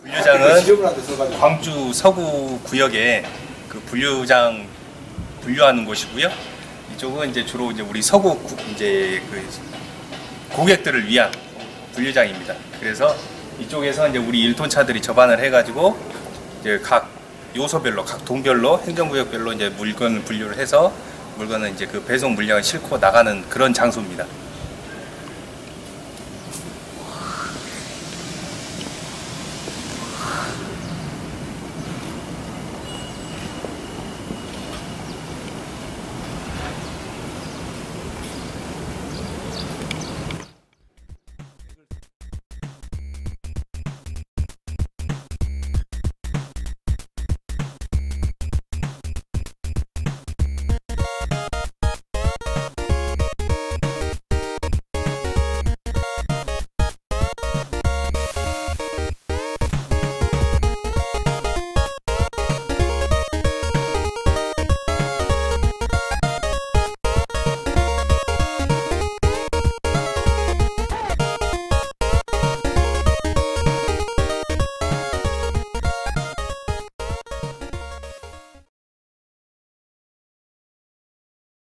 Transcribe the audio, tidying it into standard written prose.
분류장은 광주 서구 구역에 그 분류장 분류하는 곳이고요. 이쪽은 이제 주로 이제 우리 서구 이제 그 고객들을 위한 분류장입니다. 그래서 이쪽에서 이제 우리 1톤 차들이 접안을 해가지고 이제 각 요소별로, 각 동별로, 행정구역별로 이제 물건을 분류를 해서 물건은 이제 그 배송 물량을 싣고 나가는 그런 장소입니다.